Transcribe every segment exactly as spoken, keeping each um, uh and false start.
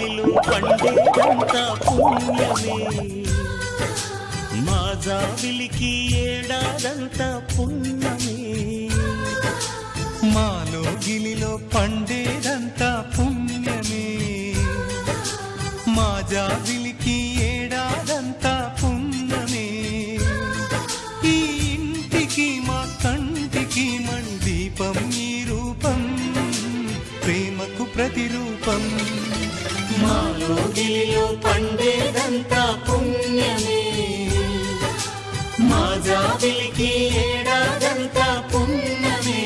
గిలిలో పండేదంతా పుణ్యమే మా జాబిలికి ఏడాదంతా పుణ్యమే మాలో గిలిలో పండేదంతా పుణ్యమే మా జాబిలికి ఏడాదంతా పుణ్యమే ఈ ఇంటికి మా కంటికి మణి దీపం ఈ రూపం ప్రేమకు ప్రతిరూపం మాలో గిలిలో పండేదంతా పుణ్యమే మా జాబిలికి ఏడాదంతా పుణ్యమే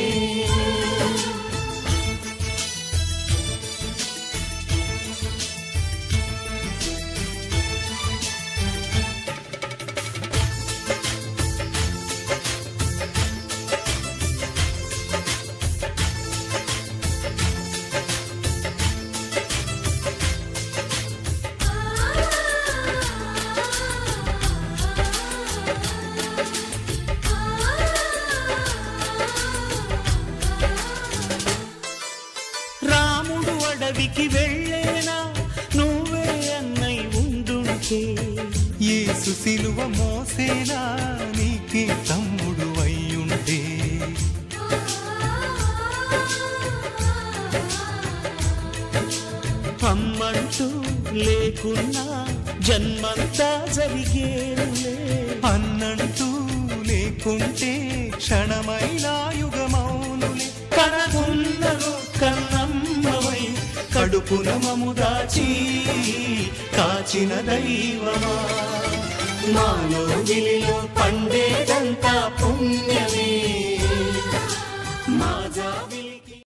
రాముడు అడవికి వెళ్ళేనా నువ్వే అన్నై ఉండుంటే యేసు సిలువ మోసేనా నీకే తమ్ముడు అయ్యుంటే అమ్మంటూ లేకున్నా జన్మంతా జరిగేనులే అన్నంటూ లేకుంటే క్షణమైనా యుగమౌనులే కనగున్నను కన్నమ్మవై కడుపున మము దాచి కాచిన దైవమా మాలో గిలి